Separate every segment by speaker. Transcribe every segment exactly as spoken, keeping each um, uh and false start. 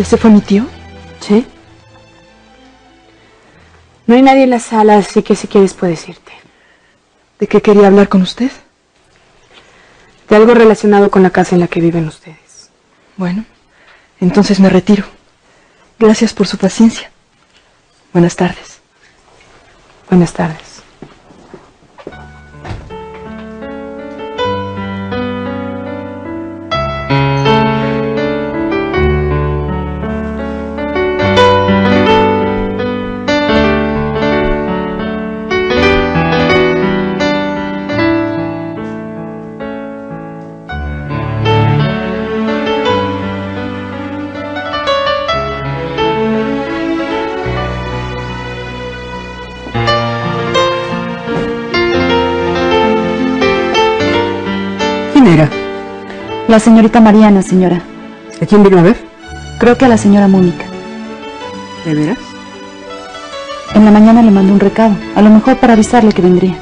Speaker 1: ¿Ese fue mi tío?
Speaker 2: Sí. No hay nadie en la sala, así que si quieres puedes irte.
Speaker 1: ¿De qué quería hablar con usted?
Speaker 2: De algo relacionado con la casa en la que viven ustedes.
Speaker 1: Bueno, entonces me retiro. Gracias por su paciencia. Buenas tardes.
Speaker 2: Buenas tardes.
Speaker 3: Era?
Speaker 4: La señorita Mariana, señora.
Speaker 3: ¿A quién vino a ver?
Speaker 4: Creo que a la señora Mónica.
Speaker 3: ¿De veras?
Speaker 4: En la mañana le mandó un recado, a lo mejor para avisarle que vendría.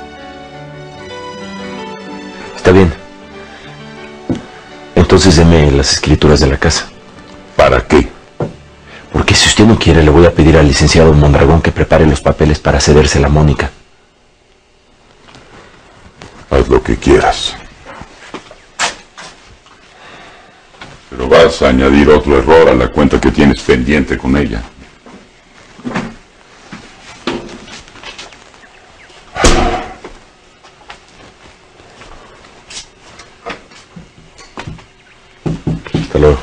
Speaker 5: Está bien. Entonces deme las escrituras de la casa.
Speaker 6: ¿Para qué?
Speaker 5: Porque si usted no quiere, le voy a pedir al licenciado Mondragón que prepare los papeles para cedérsela a Mónica.
Speaker 6: Haz lo que quieras. Pero vas a añadir otro error a la cuenta que tienes pendiente con ella.
Speaker 5: Hasta luego.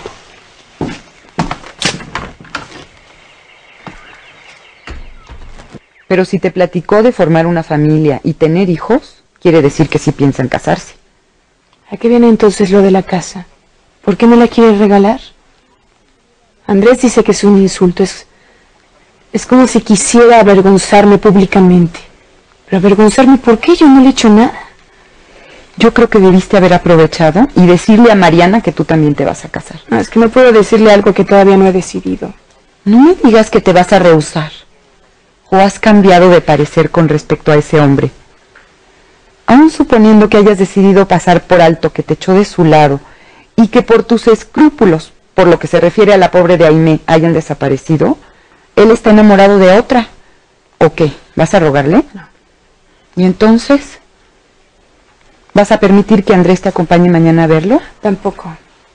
Speaker 3: Pero si te platicó de formar una familia y tener hijos, quiere decir que sí piensan casarse.
Speaker 2: ¿A qué viene entonces lo de la casa? ¿Por qué me la quieres regalar? Andrés dice que es un insulto, es, es como si quisiera avergonzarme públicamente. Pero avergonzarme, ¿por qué? Yo no le he hecho nada.
Speaker 3: Yo creo que debiste haber aprovechado y decirle a Mariana que tú también te vas a casar.
Speaker 2: No, es que no puedo decirle algo que todavía no he decidido.
Speaker 3: No me digas que te vas a rehusar. ¿O has cambiado de parecer con respecto a ese hombre? Aún suponiendo que hayas decidido pasar por alto que te echó de su lado y que por tus escrúpulos, por lo que se refiere a la pobre de Aimé, hayan desaparecido, él está enamorado de otra. ¿O qué? ¿Vas a rogarle?
Speaker 2: No.
Speaker 3: ¿Y entonces? ¿Vas a permitir que Andrés te acompañe mañana a verlo?
Speaker 2: Tampoco.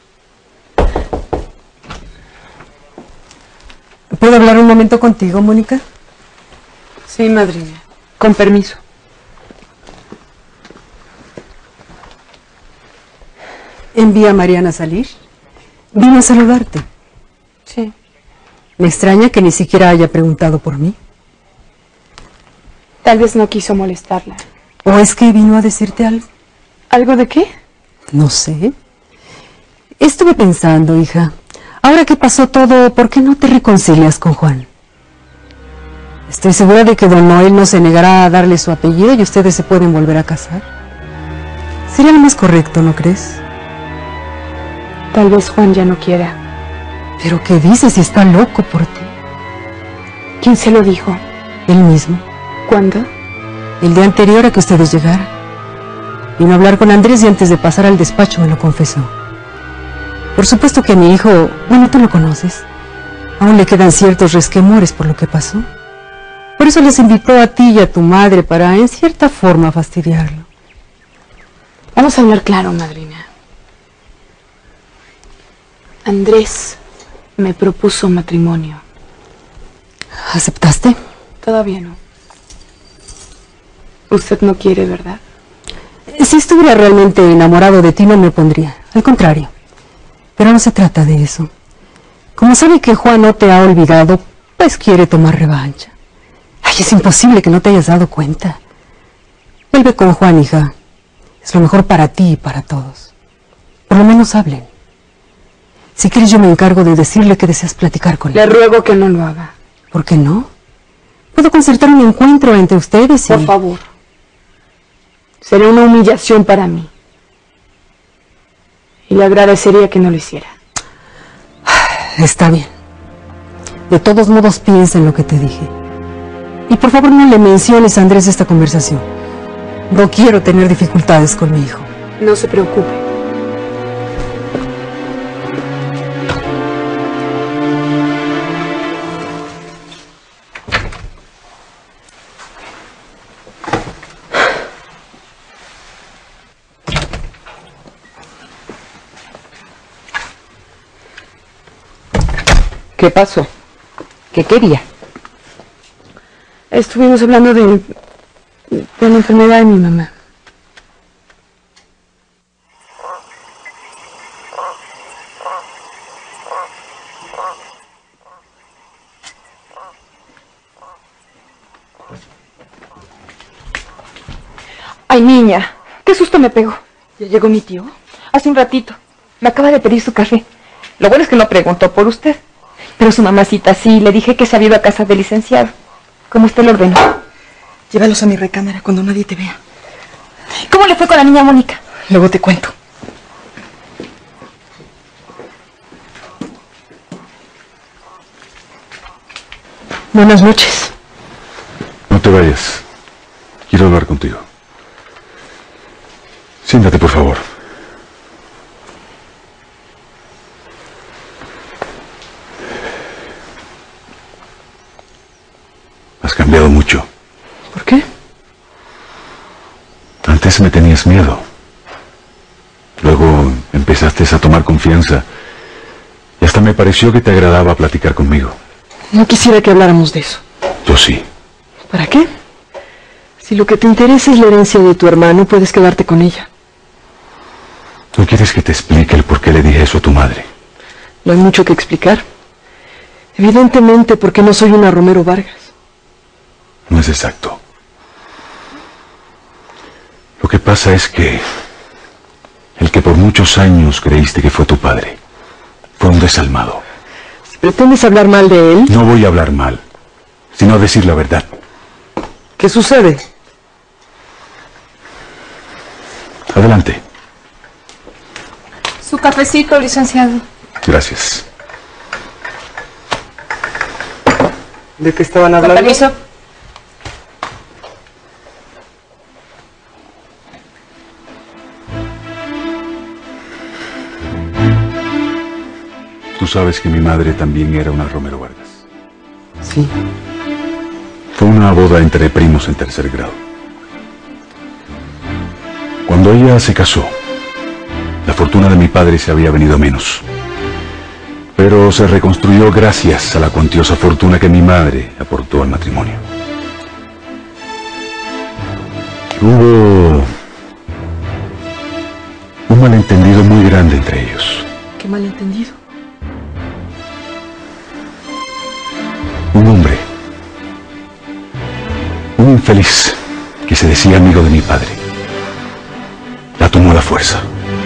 Speaker 1: ¿Puedo hablar un momento contigo, Mónica?
Speaker 2: Sí, madrina.
Speaker 3: Con permiso.
Speaker 1: Envía a Mariana a salir. Vino a saludarte.
Speaker 2: Sí.
Speaker 1: Me extraña que ni siquiera haya preguntado por mí.
Speaker 2: Tal vez no quiso molestarla.
Speaker 1: ¿O es que vino a decirte algo?
Speaker 2: ¿Algo de qué?
Speaker 1: No sé. Estuve pensando, hija. Ahora que pasó todo, ¿por qué no te reconcilias con Juan? Estoy segura de que don Noel no se negará a darle su apellido y ustedes se pueden volver a casar. Sería lo más correcto, ¿no crees?
Speaker 2: Tal vez Juan ya no quiera.
Speaker 1: ¿Pero qué dices si está loco por ti?
Speaker 2: ¿Quién se lo dijo?
Speaker 1: Él mismo.
Speaker 2: ¿Cuándo?
Speaker 1: El día anterior a que ustedes llegaran. Vino a hablar con Andrés y antes de pasar al despacho me lo confesó. Por supuesto que a mi hijo, bueno, tú lo conoces, aún le quedan ciertos resquemores por lo que pasó. Por eso les invitó a ti y a tu madre para, en cierta forma, fastidiarlo.
Speaker 2: Vamos a hablar claro, madrina. Andrés me propuso matrimonio.
Speaker 1: ¿Aceptaste?
Speaker 2: Todavía no. Usted no quiere, ¿verdad?
Speaker 1: Si estuviera realmente enamorado de ti, no me opondría. Al contrario. Pero no se trata de eso. Como sabe que Juan no te ha olvidado, pues quiere tomar revancha. Ay, es imposible que no te hayas dado cuenta. Vuelve con Juan, hija. Es lo mejor para ti y para todos. Por lo menos hablen. Si quieres, yo me encargo de decirle que deseas platicar con él.
Speaker 2: Le ruego que no lo haga.
Speaker 1: ¿Por qué no? Puedo concertar un encuentro entre ustedes y...
Speaker 2: Por favor. Sería una humillación para mí. Y le agradecería que no lo hiciera.
Speaker 1: Está bien. De todos modos, piensa en lo que te dije. Y por favor no le menciones a Andrés esta conversación. No quiero tener dificultades con mi hijo.
Speaker 2: No se preocupe.
Speaker 3: ¿Qué pasó? ¿Qué quería?
Speaker 2: Estuvimos hablando de, de la enfermedad de mi mamá.
Speaker 7: Ay, niña, qué susto me pegó. ¿Ya llegó mi tío? Hace un ratito. Me acaba de pedir su café. Lo bueno es que no preguntó por usted. Pero su mamacita sí, le dije que se había ido a casa del licenciado. Como usted lo ordenó.
Speaker 8: Llévalos a mi recámara cuando nadie te vea.
Speaker 7: ¿Cómo le fue con la niña Mónica?
Speaker 8: Luego te cuento.
Speaker 1: Buenas noches.
Speaker 6: No te vayas. Quiero hablar contigo. Siéntate, por favor. Has cambiado mucho.
Speaker 1: ¿Por qué?
Speaker 6: Antes me tenías miedo. Luego empezaste a tomar confianza. Y hasta me pareció que te agradaba platicar conmigo.
Speaker 1: No quisiera que habláramos de eso.
Speaker 6: Yo sí.
Speaker 1: ¿Para qué? Si lo que te interesa es la herencia de tu hermano, puedes quedarte con ella.
Speaker 6: ¿No quieres que te explique el por qué le dije eso a tu madre?
Speaker 1: No hay mucho que explicar. Evidentemente porque no soy una Romero Vargas.
Speaker 6: No es exacto. Lo que pasa es que el que por muchos años creíste que fue tu padre fue un desalmado.
Speaker 1: Si pretendes hablar mal de él...
Speaker 6: No voy a hablar mal, sino a decir la verdad.
Speaker 1: ¿Qué sucede?
Speaker 6: Adelante.
Speaker 7: Su cafecito, licenciado.
Speaker 6: Gracias.
Speaker 1: ¿De qué estaban hablando?
Speaker 7: Permiso.
Speaker 6: Tú sabes que mi madre también era una Romero Vargas.
Speaker 1: Sí.
Speaker 6: Fue una boda entre primos en tercer grado. Cuando ella se casó, la fortuna de mi padre se había venido a menos. Pero se reconstruyó gracias a la cuantiosa fortuna que mi madre aportó al matrimonio. Hubo un malentendido muy grande entre ellos.
Speaker 1: ¿Qué malentendido?
Speaker 6: Un hombre, un infeliz que se decía amigo de mi padre, la tomó a la fuerza.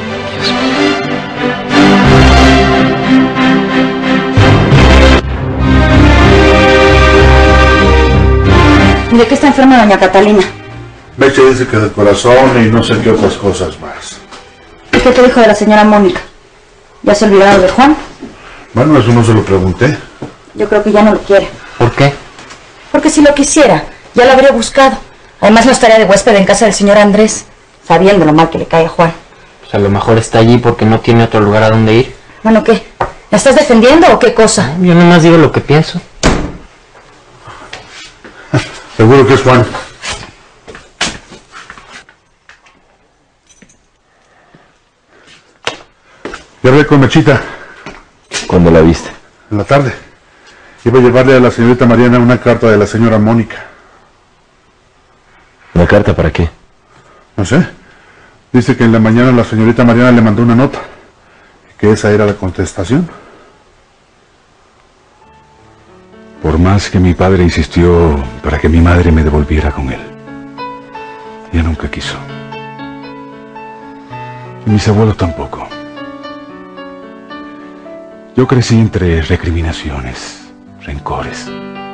Speaker 4: ¿De qué está enferma doña Catalina?
Speaker 9: Meche dice que del corazón y no sé qué otras cosas más.
Speaker 4: ¿Y qué te dijo de la señora Mónica? ¿Ya se olvidaron de Juan?
Speaker 9: Bueno, eso no se lo pregunté.
Speaker 4: Yo creo que ya no lo quiere.
Speaker 10: ¿Por qué?
Speaker 4: Porque si lo quisiera, ya lo habría buscado. Además no estaría de huésped en casa del señor Andrés, sabiendo lo mal que le cae a Juan.
Speaker 10: Pues a lo mejor está allí porque no tiene otro lugar a donde ir.
Speaker 4: Bueno, ¿qué? ¿La estás defendiendo o qué cosa?
Speaker 10: Yo nomás digo lo que pienso.
Speaker 9: Seguro que es Juan. Ya hablé con Mechita.
Speaker 5: ¿Cuándo la viste?
Speaker 9: En la tarde. Iba a llevarle a la señorita Mariana una carta de la señora Mónica.
Speaker 5: ¿Una carta para qué?
Speaker 9: No sé. Dice que en la mañana la señorita Mariana le mandó una nota. Que esa era la contestación.
Speaker 6: Por más que mi padre insistió para que mi madre me devolviera con él, ella nunca quiso. Y mis abuelos tampoco. Yo crecí entre recriminaciones, rencores,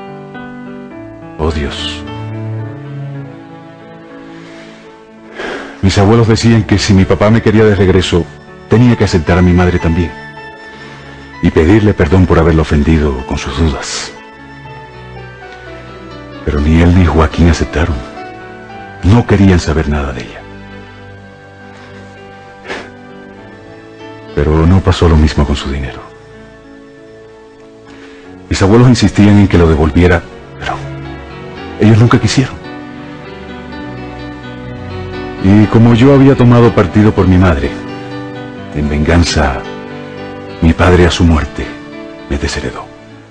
Speaker 6: odios. Mis abuelos decían que si mi papá me quería de regreso, tenía que aceptar a mi madre también y pedirle perdón por haberlo ofendido con sus dudas. Pero ni él ni Joaquín aceptaron. No querían saber nada de ella. Pero no pasó lo mismo con su dinero. Mis abuelos insistían en que lo devolviera, pero ellos nunca quisieron. Y como yo había tomado partido por mi madre, en venganza, mi padre a su muerte me desheredó.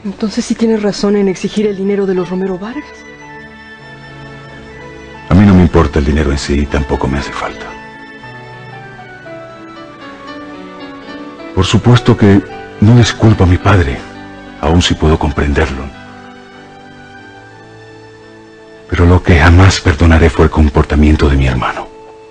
Speaker 8: Entonces sí tienes razón en exigir el dinero de los Romero Vargas.
Speaker 6: A mí no me importa el dinero en sí y tampoco me hace falta. Por supuesto que no es culpa a mi padre, aun si puedo comprenderlo. Pero lo que jamás perdonaré fue el comportamiento de mi hermano.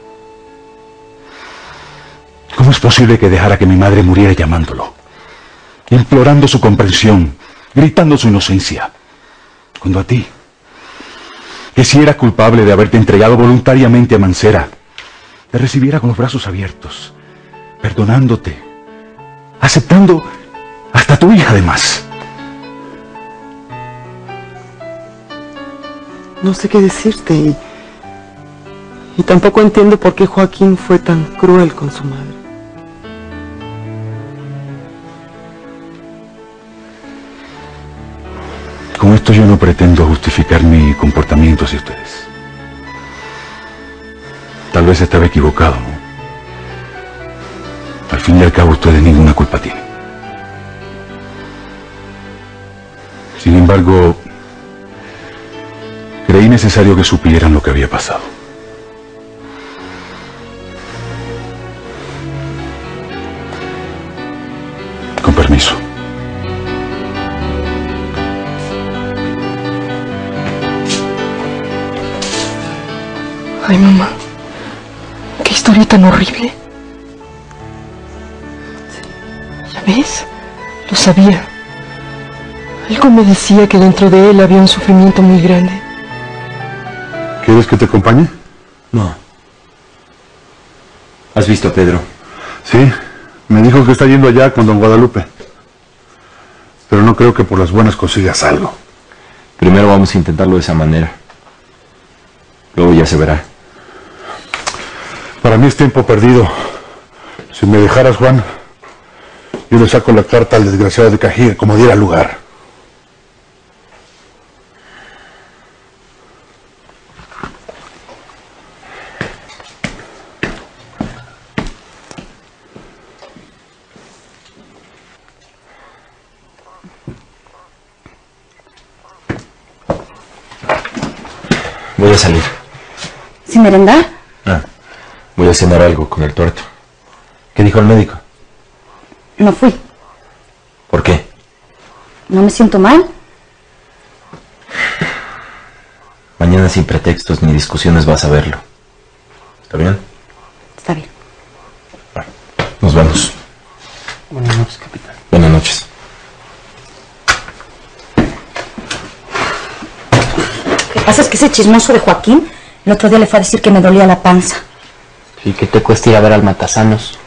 Speaker 6: ¿Cómo es posible que dejara que mi madre muriera llamándolo, implorando su comprensión, gritando su inocencia, cuando a ti, que si era culpable de haberte entregado voluntariamente a Mancera, te recibiera con los brazos abiertos, perdonándote, aceptando hasta a tu hija además?
Speaker 8: No sé qué decirte y, y tampoco entiendo por qué Joaquín fue tan cruel con su madre.
Speaker 6: Con esto yo no pretendo justificar mi comportamiento hacia ustedes. Tal vez estaba equivocado, ¿no? Al fin y al cabo ustedes ninguna culpa tienen. Sin embargo, creí necesario que supieran lo que había pasado. Con permiso.
Speaker 8: Ay, mamá, qué historia tan horrible. ¿Ya ves? Lo sabía. Algo me decía que dentro de él había un sufrimiento muy grande.
Speaker 9: ¿Quieres que te acompañe?
Speaker 5: No. ¿Has visto a Pedro?
Speaker 9: Sí, me dijo que está yendo allá con don Guadalupe. Pero no creo que por las buenas consigas algo.
Speaker 5: Primero vamos a intentarlo de esa manera. Luego ya se verá.
Speaker 9: Para mí es tiempo perdido. Si me dejaras, Juan, yo le saco la carta al desgraciado de Cajiga como diera lugar.
Speaker 5: Voy a salir.
Speaker 4: ¿Sin merendar?
Speaker 5: Ah, voy a cenar algo con el tuerto. ¿Qué dijo el médico?
Speaker 4: No fui.
Speaker 5: ¿Por qué?
Speaker 4: ¿No me siento mal?
Speaker 5: Mañana sin pretextos ni discusiones vas a verlo. ¿Está bien?
Speaker 4: Está bien.
Speaker 5: Bueno, nos vemos.
Speaker 10: Buenas noches, capitán.
Speaker 5: Buenas noches.
Speaker 4: Lo que pasa es que ese chismoso de Joaquín el otro día le fue a decir que me dolía la panza.
Speaker 10: ¿Y qué te cuesta ir a ver al Matasanos?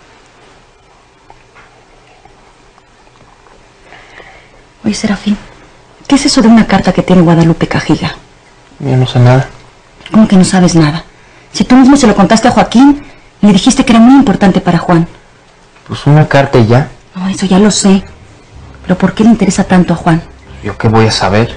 Speaker 4: Oye, Serafín, ¿qué es eso de una carta que tiene Guadalupe Cajiga?
Speaker 10: Yo no sé nada.
Speaker 4: ¿Cómo que no sabes nada? Si tú mismo se lo contaste a Joaquín, le dijiste que era muy importante para Juan.
Speaker 10: Pues una carta y ya.
Speaker 4: No, eso ya lo sé. Pero ¿por qué le interesa tanto a Juan?
Speaker 10: ¿Yo qué voy a saber?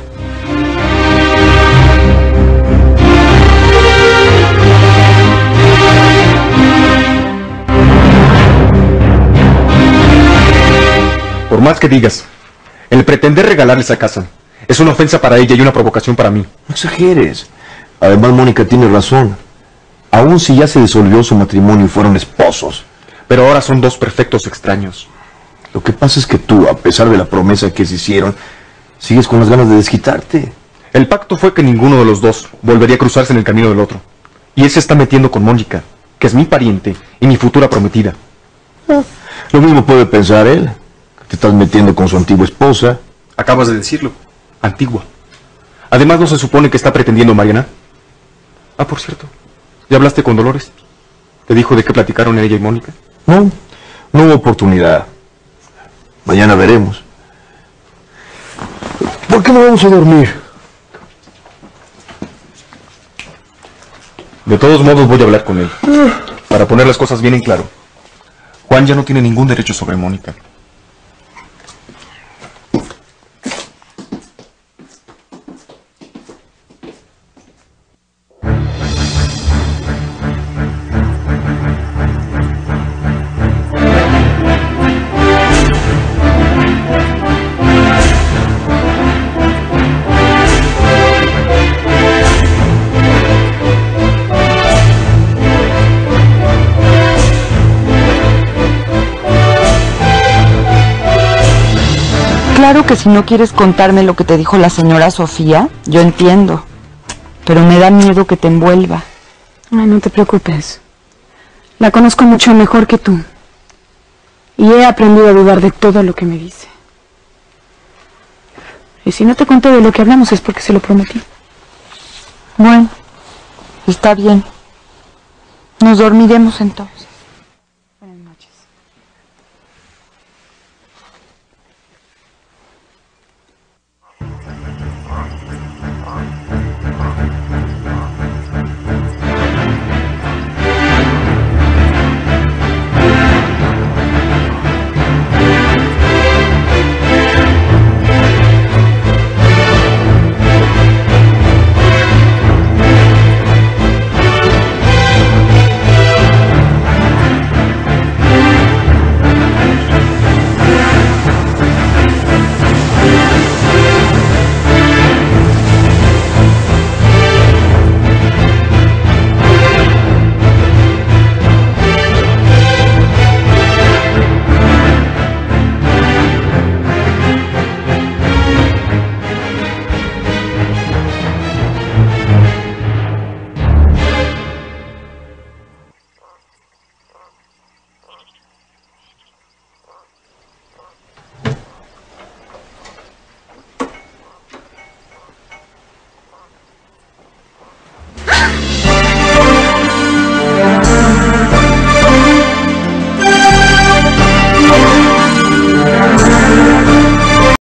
Speaker 11: Por más que digas, el pretender regalarle esa casa es una ofensa para ella y una provocación para mí.
Speaker 12: No exageres. Además, Mónica tiene razón. Aún si ya se disolvió su matrimonio y fueron esposos.
Speaker 11: Pero ahora son dos perfectos extraños.
Speaker 12: Lo que pasa es que tú, a pesar de la promesa que se hicieron, sigues con las ganas de desquitarte.
Speaker 11: El pacto fue que ninguno de los dos volvería a cruzarse en el camino del otro. Y él se está metiendo con Mónica, que es mi pariente y mi futura prometida.
Speaker 12: Ah, lo mismo puede pensar él. Te estás metiendo con su antigua esposa.
Speaker 11: Acabas de decirlo. Antigua. Además, ¿no se supone que está pretendiendo Mariana? Ah, por cierto. ¿Ya hablaste con Dolores? ¿Te dijo de qué platicaron ella y Mónica?
Speaker 12: No, no hubo oportunidad. Mañana veremos. ¿Por qué no vamos a dormir?
Speaker 11: De todos modos voy a hablar con él. Para poner las cosas bien en claro. Juan ya no tiene ningún derecho sobre Mónica.
Speaker 3: Claro que si no quieres contarme lo que te dijo la señora Sofía, yo entiendo. Pero me da miedo que te envuelva.
Speaker 2: Ay, no te preocupes. La conozco mucho mejor que tú. Y he aprendido a dudar de todo lo que me dice. Y si no te conté de lo que hablamos es porque se lo prometí.
Speaker 3: Bueno, está bien. Nos dormiremos entonces.